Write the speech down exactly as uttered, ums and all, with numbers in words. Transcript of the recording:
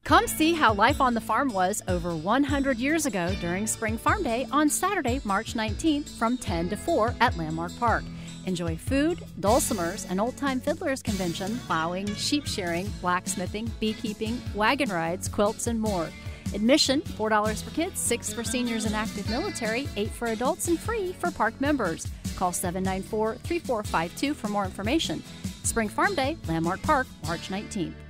Come see how life on the farm was over one hundred years ago during Spring Farm Day on Saturday, March nineteenth from ten to four at Landmark Park. Enjoy food, dulcimers, an old-time fiddlers convention, plowing, sheep shearing, blacksmithing, beekeeping, wagon rides, quilts, and more. Admission, four dollars for kids, six dollars for seniors and active military, eight dollars for adults, and free for park members. Call seven nine four, three four five two for more information. Spring Farm Day, Landmark Park, March nineteenth.